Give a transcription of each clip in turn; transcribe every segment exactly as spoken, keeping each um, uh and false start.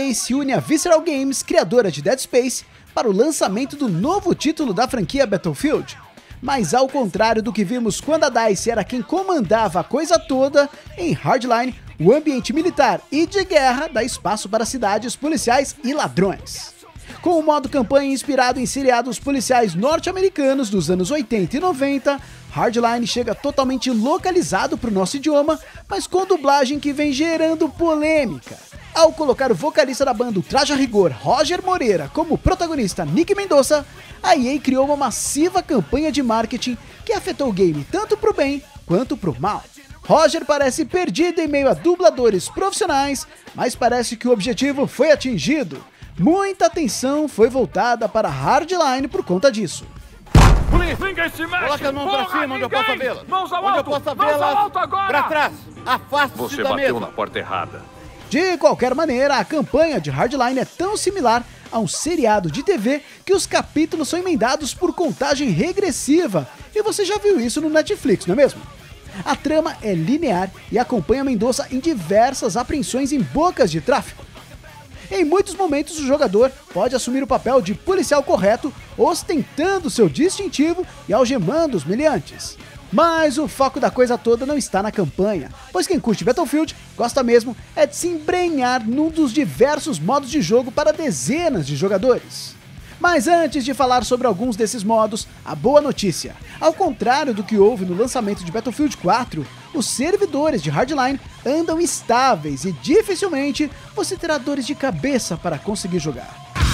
E A se une à Visceral Games, criadora de Dead Space, para o lançamento do novo título da franquia Battlefield. Mas ao contrário do que vimos quando a DICE era quem comandava a coisa toda, em Hardline, o ambiente militar e de guerra dá espaço para cidades, policiais e ladrões. Com o modo campanha inspirado em seriados policiais norte-americanos dos anos oitenta e noventa, Hardline chega totalmente localizado para o nosso idioma, mas com dublagem que vem gerando polêmica. Ao colocar o vocalista da banda Traje a Rigor, Roger Moreira, como protagonista Nick Mendoza, a E A criou uma massiva campanha de marketing que afetou o game tanto pro bem quanto pro mal. Roger parece perdido em meio a dubladores profissionais, mas parece que o objetivo foi atingido. Muita atenção foi voltada para Hardline por conta disso. Ninguém se mexe! Coloca a mão pra cima, onde eu possa vê-las. Mãos ao onde alto! eu possa Mãos vê-las. ao alto agora! Pra trás! Afaste-se Você da bateu mesa. na porta errada. De qualquer maneira, a campanha de Hardline é tão similar a um seriado de T V que os capítulos são emendados por contagem regressiva, e você já viu isso no Netflix, não é mesmo? A trama é linear e acompanha Mendoza em diversas apreensões em bocas de tráfico. Em muitos momentos o jogador pode assumir o papel de policial correto, ostentando seu distintivo e algemando os meliantes. Mas o foco da coisa toda não está na campanha, pois quem curte Battlefield gosta mesmo é de se embrenhar num dos diversos modos de jogo para dezenas de jogadores. Mas antes de falar sobre alguns desses modos, a boa notícia: ao contrário do que houve no lançamento de Battlefield quatro, os servidores de Hardline andam estáveis e dificilmente você terá dores de cabeça para conseguir jogar.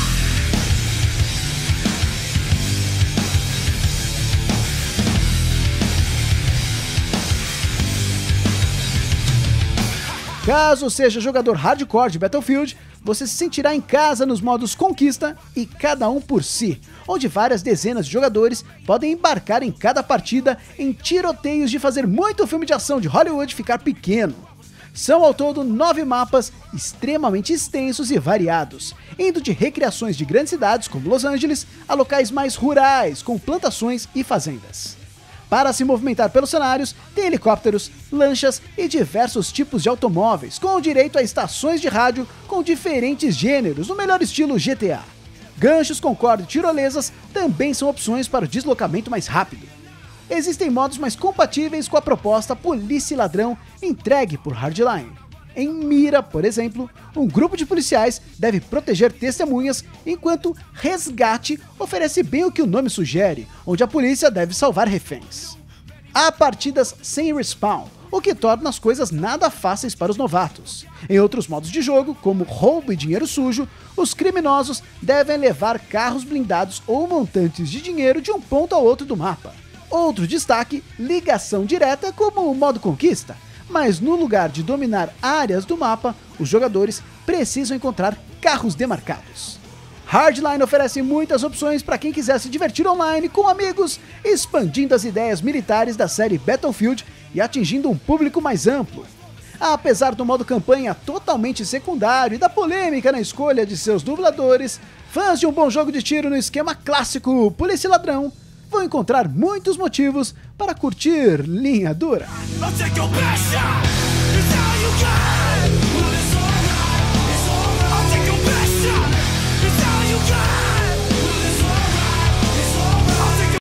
Caso seja jogador hardcore de Battlefield, você se sentirá em casa nos modos Conquista e Cada Um por Si, onde várias dezenas de jogadores podem embarcar em cada partida em tiroteios de fazer muito filme de ação de Hollywood ficar pequeno. São ao todo nove mapas extremamente extensos e variados, indo de recriações de grandes cidades como Los Angeles a locais mais rurais, com plantações e fazendas. Para se movimentar pelos cenários, tem helicópteros, lanchas e diversos tipos de automóveis, com direito a estações de rádio com diferentes gêneros, no melhor estilo G T A. Ganchos com corda e tirolesas também são opções para o deslocamento mais rápido. Existem modos mais compatíveis com a proposta Polícia e Ladrão entregue por Hardline. Em Mira, por exemplo, um grupo de policiais deve proteger testemunhas, enquanto Resgate oferece bem o que o nome sugere, onde a polícia deve salvar reféns. Há partidas sem respawn, o que torna as coisas nada fáceis para os novatos. Em outros modos de jogo, como roubo e dinheiro sujo, os criminosos devem levar carros blindados ou montantes de dinheiro de um ponto ao outro do mapa. Outro destaque, ligação direta como o modo Conquista. Mas no lugar de dominar áreas do mapa, os jogadores precisam encontrar carros demarcados. Hardline oferece muitas opções para quem quiser se divertir online com amigos, expandindo as ideias militares da série Battlefield e atingindo um público mais amplo. Apesar do modo campanha totalmente secundário e da polêmica na escolha de seus dubladores, fãs de um bom jogo de tiro no esquema clássico Polícia e Ladrão vão encontrar muitos motivos para curtir linha dura. I'll take your passion, it's all you got.